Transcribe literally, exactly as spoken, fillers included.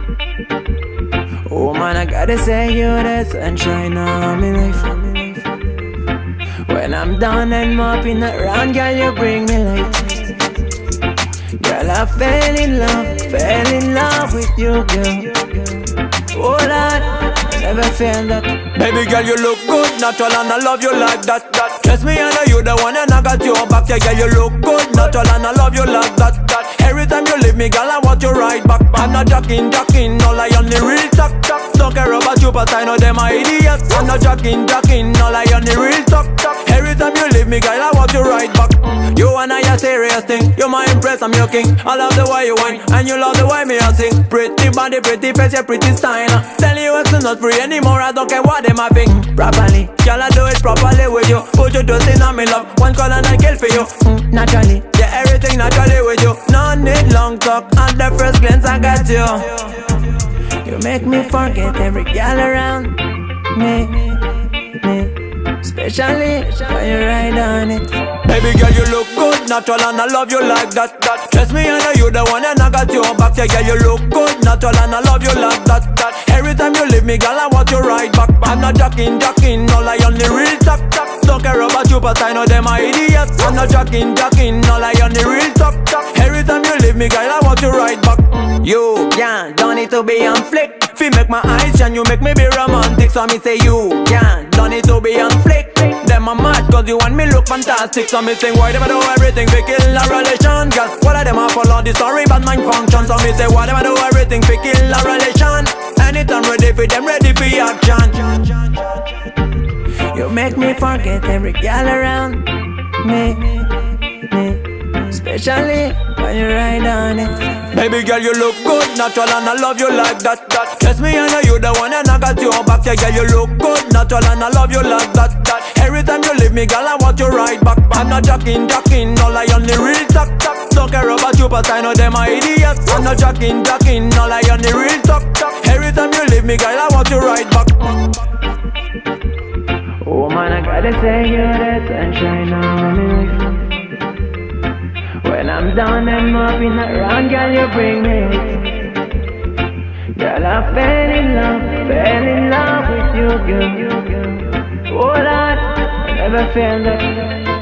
Oh man, I gotta say you the sunshine of my life. When I'm down and mopping around, girl, you bring me light. Girl, I fell in love, fell in love with you, girl. Oh Lord, I never felt that. Baby girl, you look good, natural, and I love you like that, that. Trust me, I know you the one, and I got your back. Yeah, girl, you look good, natural, and I love you like that, that. Every time you leave me, girl, I want you right back. I'm not jacking, jacking, all I on the real talk, talk. Don't care about you, but I know them are idiots. I'm not jacking, jacking, all I on the real talk, talk. Every time you leave me, girl, I want you right back. You and I a serious thing. You my impress, I'm your king. I love the way you whine, and you love the way me I sing. Pretty body, pretty face, yeah, pretty style. Tell you it's not free anymore, I don't care what them a think. Properly, girl, I do it properly with you. Put your trust in on me love, one call and I kill for you. mm, Naturally, yeah, everything naturally with you. No need long talk, at the first glance I got you. You make me forget every girl around me, me. Especially when you ride on it. Baby girl, you look good, natural, and I love you like that, that. Trust me, I know you the one, and I got your back. Yeah, girl, you look good, natural, and I love you like that, that. Every time you leave me, girl, I want you right back. I'm not jacking, jacking, all I on the real talk, talk. Don't care about you, but I know them are idiots. I'm not jacking, jacking, all I on the real talk, talk. Every time you leave me, girl, I want you right back. You, yeah, don't need to be on flick. Fi make my eyes shine, you make me be romantic. So me say you, yeah, don't need to be on flick. Them a mad cause you want me look fantastic. So me sing why them a do everything fi kill a relation. Girl, what of them a follow the story but mind function. So me say why them a do everything fi kill a relation. Anytime ready for them, ready for action. You make me forget every girl around me, me. Especially when you ride on it. Baby girl, you look good, natural, and I love you like that, that. Trust me, I know you the one, and I got your back. Yeah, girl, you look good, natural, and I love you like that, that. Every time you leave me, girl, I want you right back. I'm not jacking, jacking, all I on the real talk, talk. Don't care about you, but I know them are idiots. I'm not jacking, jacking, all I on the real talk, talk. Every time you leave me, girl, I want you right back. Oh man, I gotta say you're the sunshine of my life. When I'm down and mopping around, girl, you bring me light. Girl, I fell in love, fell in love with you, girl. Oh Lord, I never felt that.